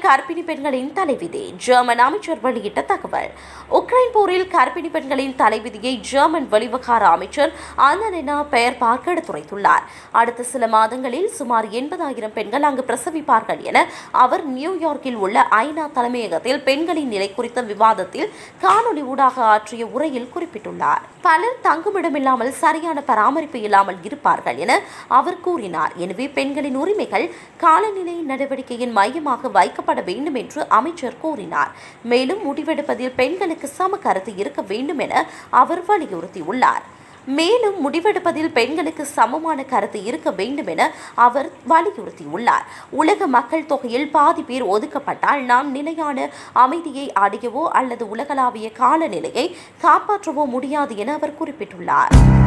கர்ப்பிணி பெண்களின் தலைவிதி. ஜெர்மன் அமைச்சர் வெளியிட்ட தகவல். உக்ரைன் போரில் கர்ப்பிணி பெண்களின் தலைவிதியை ஜெர்மன் வெளிவிவகார அமைச்சர் அன்னலெனா பேர்பார்க் எடுத்துரைத்துள்ளார். அடுத்த சில மாதங்களில் சுமார் 80,000 பெண்கள் அங்கு பிரசவிப்பார்கள் என அவர் நியூயார்க்கில் உள்ள ஐநா தலைமையகத்தில் பெண்களின் நிலை குறித்த விவாதத்தில் காணொலி ஊடாக ஆற்றிய உரையில் குறிப்பிட்டுள்ளார். பலர் தங்குமிடமில்லாமல் சரியான பராமரிப்பு இல்லாமல் இருப்பார்கள் என அவர் கூறினார். எனவே பெண்களின் உரிமைகள் காலநிலை நடவடிக்கையின் மையமாக வைக்கப்பட வேண்டும் என்று அமைச்சர் கூறினார். மேலும் முடிவெடுப்பதில் பெண்களுக்கு சம கருத்து இருக்க வேண்டும் என அவர் வலியுறுத்தியுள்ளார். உலக மக்கள் தொகையில் பாதி பேர் ஒதுக்கப்பட்டால் நாம் நிலையான அமைதியை அடையவோ அல்லது உலகளாவிய காலநிலையை காப்பாற்றவோ முடியாது என அவர் குறிப்பிட்டுள்ளார்.